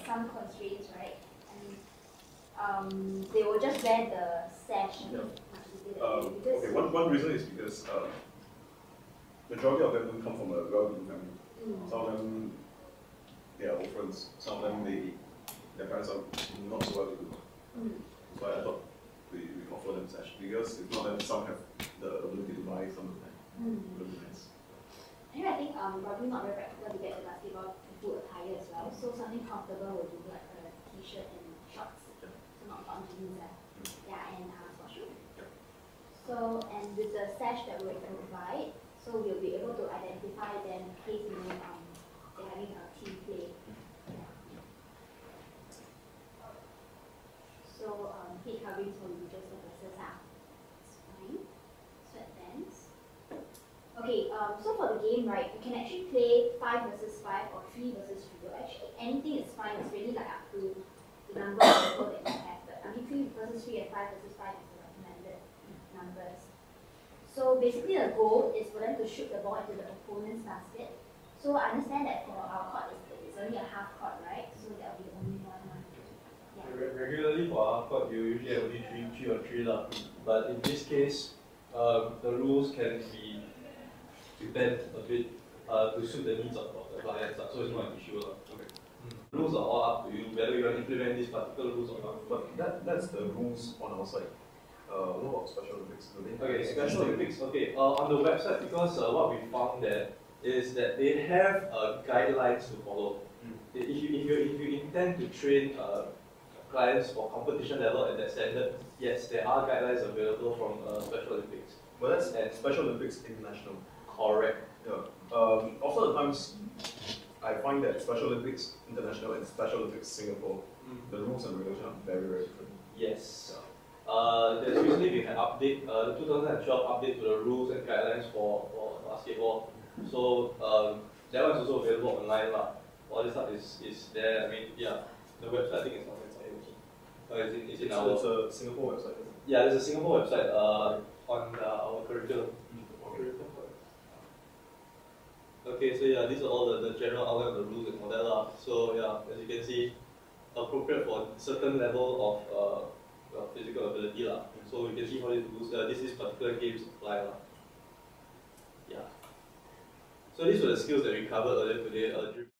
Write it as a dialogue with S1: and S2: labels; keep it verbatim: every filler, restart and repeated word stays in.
S1: some constraints, right? And um, they will just wear the sash.
S2: Yeah.
S1: Um,
S2: okay, one, one reason is because uh, majority of them don't come from a well-to-do family. Mm. Some of them, they are orphans. Some of them, they, their parents are not so well-to-do. Mm. So I thought we, we offer them sash because if not, then some have the ability to buy some of them. Mm. Really nice.
S1: And I think um, probably not very practical to get the basketball full attire as well. So something comfortable would be like a t-shirt and shorts. Yeah. So not not jeans. Uh. Mm. Yeah, and uh, sports shoe. Yeah. So and with the sash that we can provide, so we'll be able to identify them in case you know um, they're having a team play. Yeah. So um, head coverings for religious purposes are fine. Sweatbands. Okay, um, so for the game, right, you can actually play five versus five or three versus three. Or actually, anything is fine. It's really like up to the number of people that you have. But I mean, three versus three and five versus five is the recommended numbers. So basically, the goal is for them to shoot the ball into the opponent's basket. So I understand that for our court, it's, it's only a half court, right? So that will be the only one.
S3: Yeah. Regularly for our court, you usually have only three, three or three, lah. But in this case, um, the rules can be depend a bit uh, to suit the needs of, of the clients, uh, so it's not an issue. Uh. Okay. Mm. Rules are all up to you, whether you want to implement these particular rules or not.
S2: But that, that's the rules on our side. Uh, what about Special Olympics?
S3: Okay, Special Olympics. Okay, uh, on the website, because uh, what we found there is that they have uh, guidelines to follow. Mm. If, you, if, you, if you intend to train uh, clients for competition level at that standard, yes, there are guidelines available from uh, Special Olympics.
S2: Well, that's and Special Olympics International.
S3: Correct.
S2: Yeah. Um, often the times, I find that Special Olympics International and Special Olympics Singapore, mm. the rules and regulations are very, very different.
S3: Yes. Yeah. Uh, there's recently been an update, uh, the two thousand twelve update to the rules and guidelines for, for basketball. So um, that one's also available online. La. All this stuff is, is there. I mean, yeah, the website I think is on the website also. Uh, it's in, it's in
S2: it's,
S3: our,
S2: it's a Singapore website, isn't it?
S3: Yeah, there's a Singapore website uh, on uh, our curriculum. Okay, so yeah, these are all the, the general outline of the rules and all that. Uh. So yeah, as you can see, appropriate for a certain level of uh, uh, physical ability. La. So you can see how these rules, uh, this is particular games apply. La. Yeah. So these were the skills that we covered earlier today. Uh,